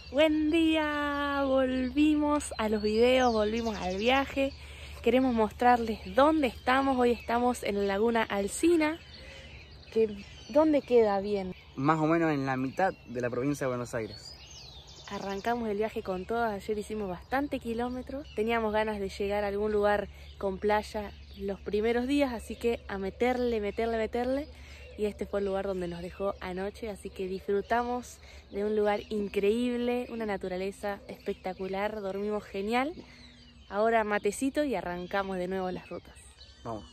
Buen día, volvimos a los videos, volvimos al viaje. Queremos mostrarles dónde estamos. Hoy estamos en la laguna Alsina. ¿Dónde queda bien? Más o menos en la mitad de la provincia de Buenos Aires. Arrancamos el viaje con todas. Ayer hicimos bastante kilómetros. Teníamos ganas de llegar a algún lugar con playa los primeros días, así que a meterle. Y este fue el lugar donde nos dejó anoche, así que disfrutamos de un lugar increíble, una naturaleza espectacular, dormimos genial. Ahora matecito y arrancamos de nuevo las rutas. Vamos.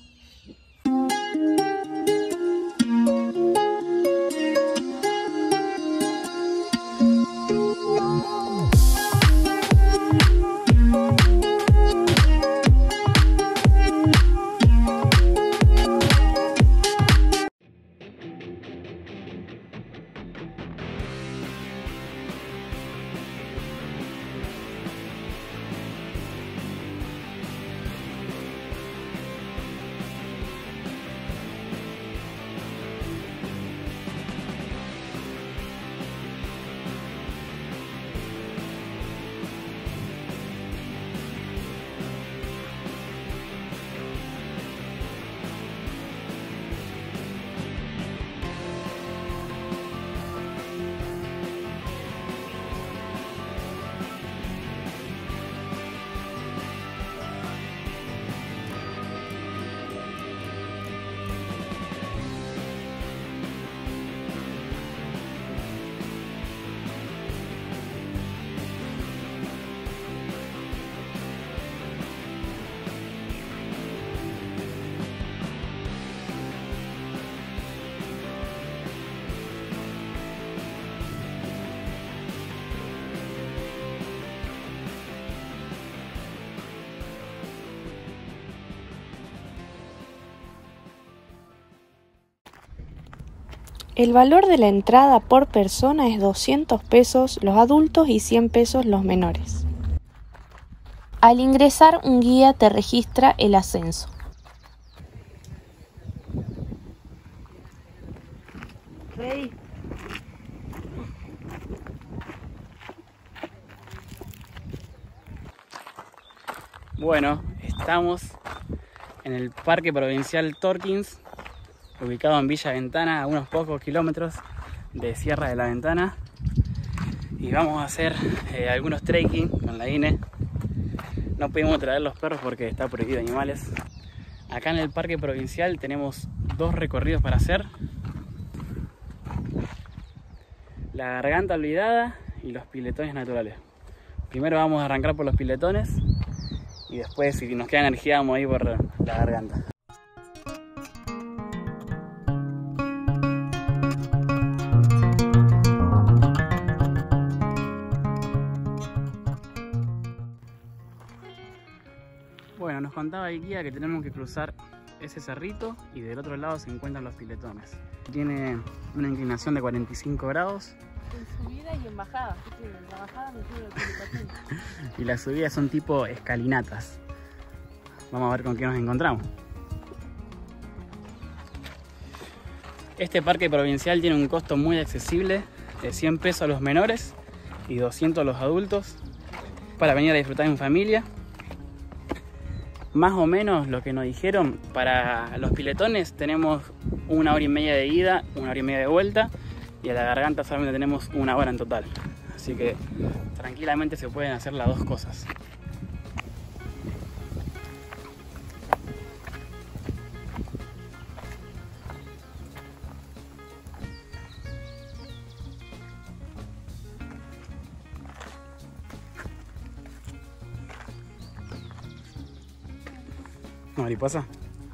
El valor de la entrada por persona es 200 pesos los adultos y 100 pesos los menores. Al ingresar, un guía te registra el ascenso. Bueno, estamos en el Parque Provincial Torkins, ubicado en Villa Ventana, a unos pocos kilómetros de Sierra de la Ventana, y vamos a hacer algunos trekking con la INE. No pudimos traer los perros porque está prohibido animales. Acá en el Parque Provincial tenemos dos recorridos para hacer: la Garganta Olvidada y los piletones naturales. Primero vamos a arrancar por los piletones y después, si nos queda energía, vamos a ir por la garganta. Bueno, nos contaba el guía que tenemos que cruzar ese cerrito y del otro lado se encuentran los piletones. Tiene una inclinación de 45 grados. En subida y en bajada, así que en la bajada me tiro el pilotín. Y las subidas son tipo escalinatas. Vamos a ver con qué nos encontramos. Este parque provincial tiene un costo muy accesible, de 100 pesos a los menores y 200 a los adultos, para venir a disfrutar en familia. Más o menos lo que nos dijeron, para los piletones tenemos 1 hora y media de ida, 1 hora y media de vuelta, y a la garganta solamente tenemos 1 hora en total. Así que tranquilamente se pueden hacer las dos cosas. Mariposa.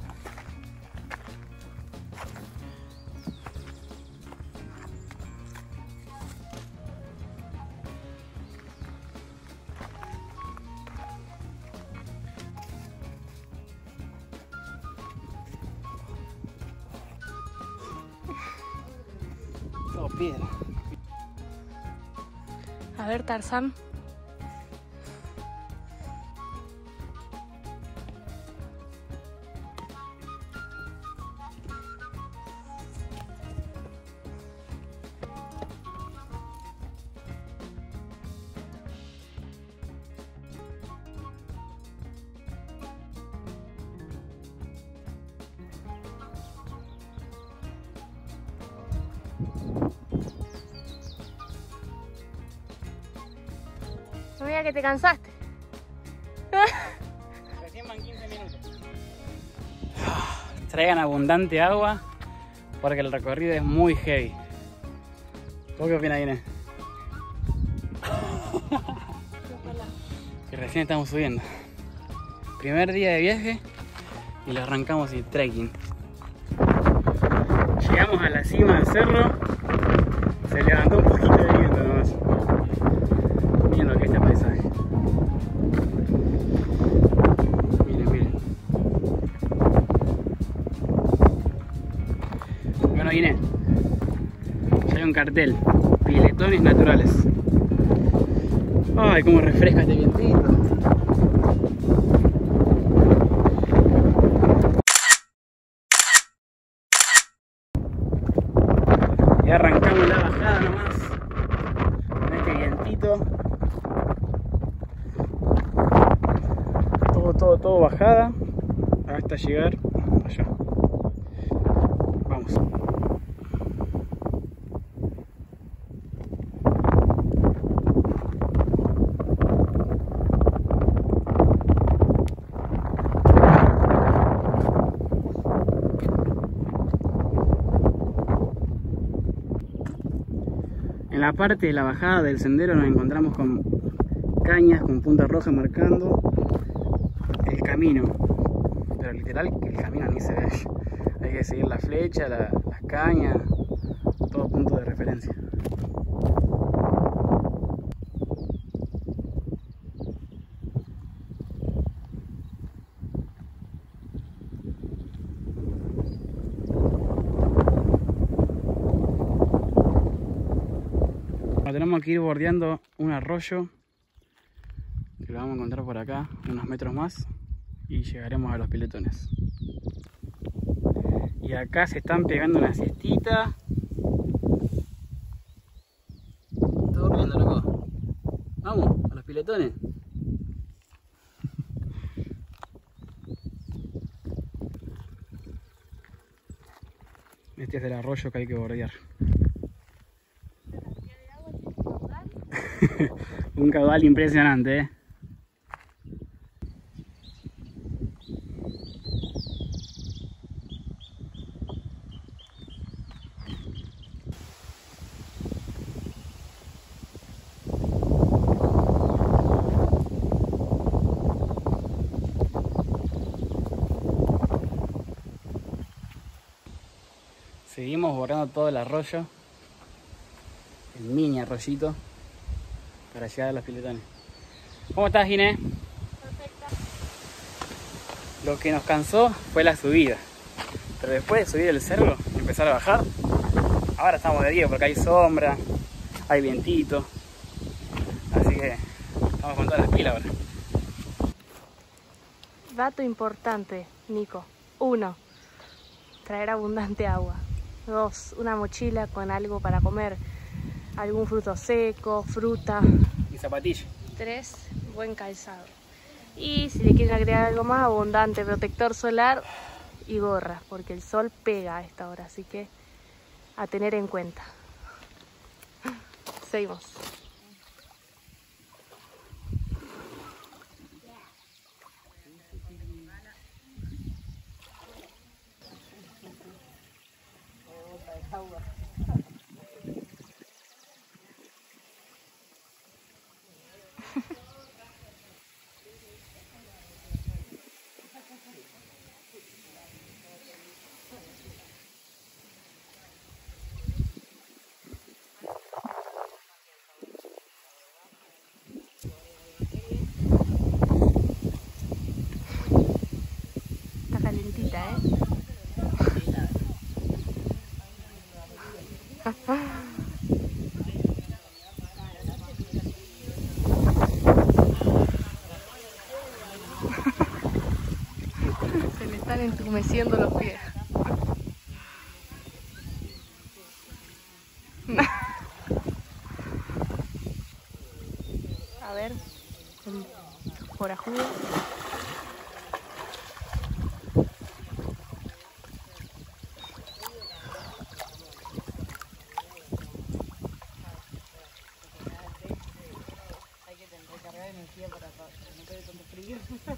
Todo piedra. A ver, Tarzán. No me digas que te cansaste. Recién van 15 minutos. Traigan abundante agua porque el recorrido es muy heavy. ¿Vos qué opinas, Inés? Que recién estamos subiendo. Primer día de viaje y lo arrancamos el trekking. Llegamos a la cima del cerro. Se levantó un poquito de viento nomás. Miren lo que es este paisaje. Miren, miren. Bueno, Inés, ya hay un cartel. Piletones naturales. Ay, cómo refresca este vientito. Y arrancamos la bajada nomás. Con este vientito. Todo bajada. Hasta llegar allá. Vamos. En la parte de la bajada del sendero nos encontramos con cañas con punta roja marcando el camino, pero literal que el camino ni se ve. Hay que seguir la flecha, las cañas, todo punto de referencia. Tenemos que ir bordeando un arroyo que lo vamos a encontrar por acá, unos metros más, y llegaremos a los piletones. Y acá se están pegando una siestita. Está durmiendo, loco. Vamos, a los piletones. Este es el arroyo que hay que bordear. Un caudal impresionante, ¿eh? Seguimos borrando todo el arroyo, el mini arroyito, para llegar a los piletones. ¿Cómo estás, Ginés? Perfecto. Lo que nos cansó fue la subida, pero después de subir el cerro y empezar a bajar, ahora estamos de día porque hay sombra, hay vientito, así que estamos con todas las pilas ahora. Dato importante, Nico. 1. Traer abundante agua. 2. Una mochila con algo para comer. Algún fruto seco, fruta. Y zapatillas. 3. Buen calzado. Y si le quieren agregar algo más, abundante protector solar y gorra, porque el sol pega a esta hora, así que a tener en cuenta. Seguimos. Está calentita, ¿eh? Se le están entumeciendo los pies. A ver, por ajuda. vestida para no tener tanto frío.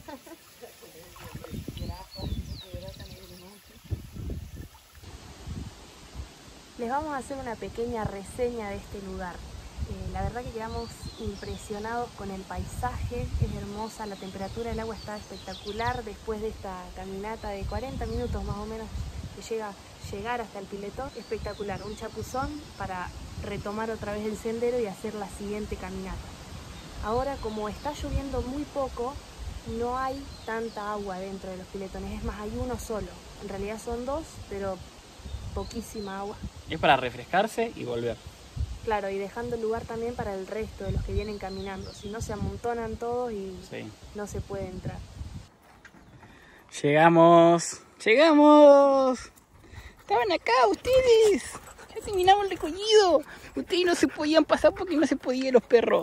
Les vamos a hacer una pequeña reseña de este lugar. La verdad que quedamos impresionados con el paisaje, es hermosa, la temperatura del agua está espectacular después de esta caminata de 40 minutos más o menos que llegar hasta el piletón, espectacular, un chapuzón para retomar otra vez el sendero y hacer la siguiente caminata. Ahora, como está lloviendo muy poco, no hay tanta agua dentro de los piletones, es más, hay uno solo, en realidad son dos, pero poquísima agua. Es para refrescarse y volver. Claro, y dejando lugar también para el resto de los que vienen caminando, si no se amontonan todos y sí, no se puede entrar. ¡Llegamos! ¡Llegamos! ¡Estaban acá ustedes! ¡Ya terminamos el recorrido! Ustedes no se podían pasar porque no se podían los perros.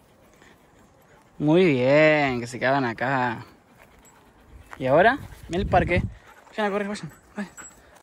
Muy bien, que se quedaban acá. ¿Y ahora? Mira el parque. Vayan a correr, vayan.